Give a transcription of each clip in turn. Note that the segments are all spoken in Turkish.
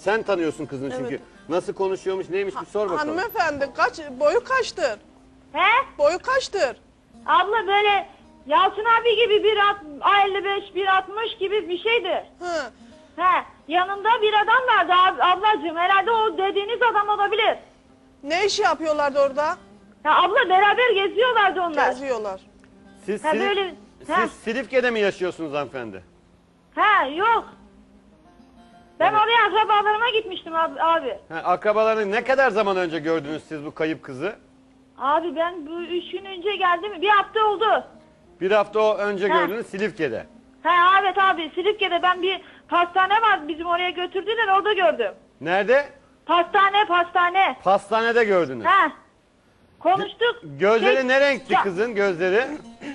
Sen tanıyorsun kızını çünkü. Evet. Nasıl konuşuyormuş, neymiş bir sor bakalım. Hanımefendi boyu kaçtır? He? Boyu kaçtır? Abla böyle Yalçın abi gibi 1.55, 1.60 gibi bir şeydi. Hı. He, yanında bir adam vardı ablacığım. Herhalde o dediğiniz adam olabilir. Ne iş yapıyorlardı orada? Ya abla beraber geziyorlardı onlar. Geziyorlar. Siz, Ha, böyle- siz ha. Silifke'de mi yaşıyorsunuz hanımefendi? He, yok. Ben oraya akrabalarıma gitmiştim abi. Ha, akrabalarını ne kadar zaman önce gördünüz siz bu kayıp kızı? Abi ben bu 3 gün önce geldim. Bir hafta oldu. Bir hafta önce Ha. gördünüz Silifke'de. He, evet abi. Silifke'de ben bir pastane var. Bizim oraya götürdüler. Orada gördüm. Nerede? Pastane. Pastanede gördünüz. He. Konuştuk. Gözleri ne renkli Ya- kızın gözleri?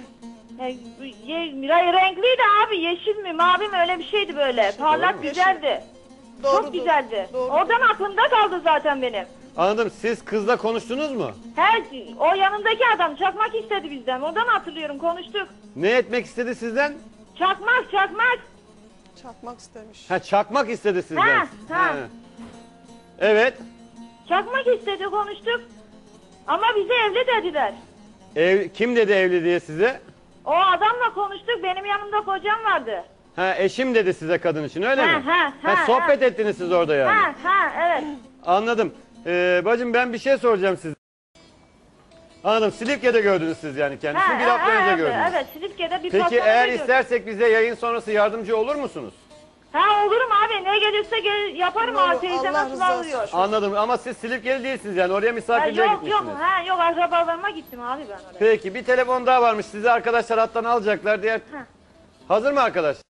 Renkliydi abi. Yeşil mi mavi mi öyle bir şeydi böyle. Parlak mu? güzeldi. Doğrudur. Çok güzeldi. Doğrudur. Oradan aklımda kaldı zaten benim. Anladım. Siz kızla konuştunuz mu? O yanındaki adam çakmak istedi bizden. Oradan hatırlıyorum konuştuk. Ne etmek istedi sizden? Çakmak. Çakmak istemiş. Ha, çakmak istedi sizden. Ha. Evet. Çakmak istedi konuştuk. Ama bize evli dediler. Kim dedi evli diye size? O adamla konuştuk. Benim yanımda kocam vardı. Ha, eşim dedi size kadın için öyle mi? Ha, sohbet ettiniz siz orada yani. Evet. Anladım. Bacım ben bir şey soracağım size. Anladım. Silifke'de gördünüz siz yani kendisini. Bir hafta önce gördünüz. Evet, Silifke'de bir Peki pastanede eğer gördüm. istersek bize yayın sonrası yardımcı olur musunuz? Olurum abi. Ne gelirse yaparım Ne olur, abi. Teyze Allah nasıl rızası alıyor? için. Anladım ama siz Silifke'li değilsiniz yani oraya misafirliğe Yok gitmişsiniz. yok akrabalarıma gittim abi ben oraya. Peki bir telefon daha varmış. Sizi arkadaşlar hattan alacaklar diğer. Hazır mı arkadaş?